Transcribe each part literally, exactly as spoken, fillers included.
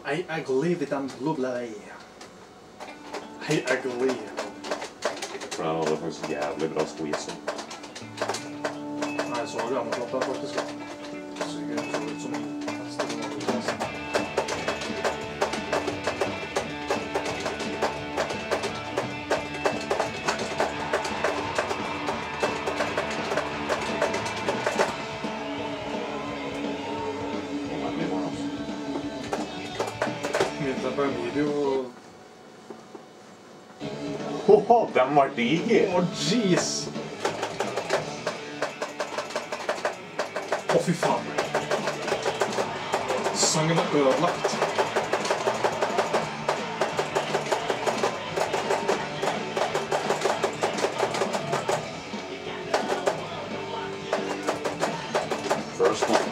I ugly with them blue blue. I ugly. For den hadde faktisk jævlig bra squeeze. Nei, så gammel flott faktisk. Sikkert så ut som neste som hadde det. På en video. Åh, den var diger! Åh, jeez! Åh, fy faen. Sangen er ødelagt. First one.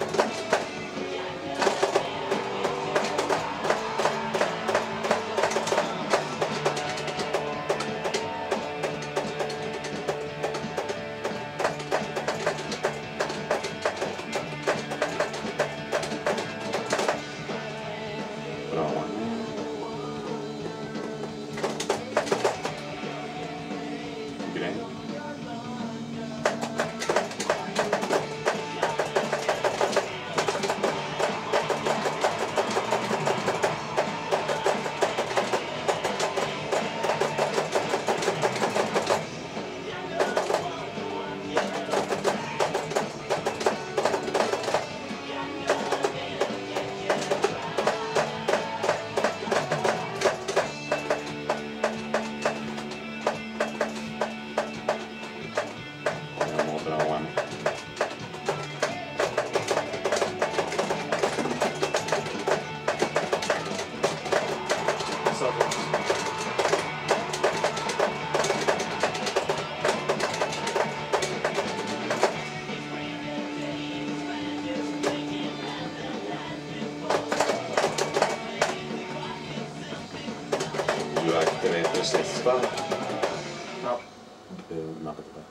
Du aktiverer sista. Ja. Nappet det.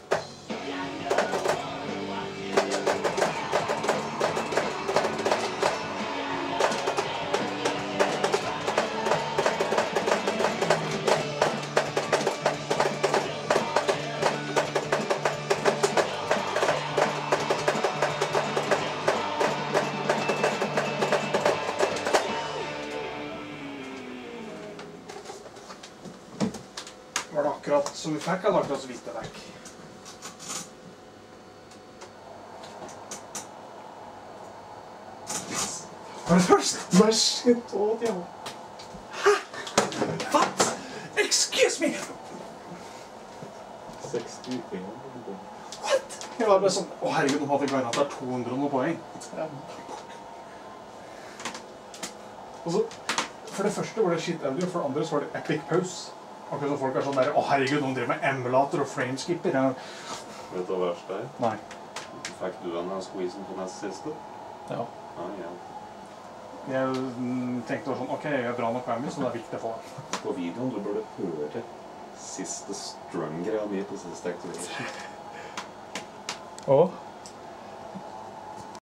Var det akkurat som vi fikk, eller akkurat så vidt det vekk? Var det først? Hva shit, å, ja. Hæ? What? Excuse me! sekstien. What? Jeg var bare sånn, å herregud, nå hadde jeg glemt at det er to hundre og noe poeng. Og så, for det første var det shit audio, for det andre så var det epic pause. Akkurat som folk er sånn der, å herregud, noen driver med emulator og frameskipper. Ja. Vet du hva verst er? Nei. Fikk du denne squeezen på neste siste? Ja. Ja, ja. Jeg mm, tenkte også sånn, ok, jeg er bra nok med meg, så det er viktig å få det. På videoen du burde høre siste strum-greia mi på siste activation. Åh?